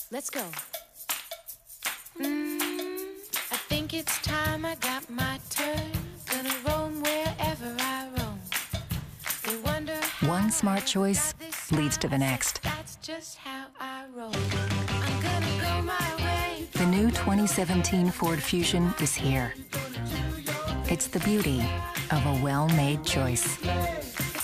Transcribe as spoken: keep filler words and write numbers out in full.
Let's go. Mm, I think it's time I got my turn. Gonna roam wherever I roam. They wonder how One smart I choice got this leads to the smile. next. That's just how I roll. I'm gonna go my way. The new twenty seventeen Ford Fusion is here. It's the beauty of a well-made choice.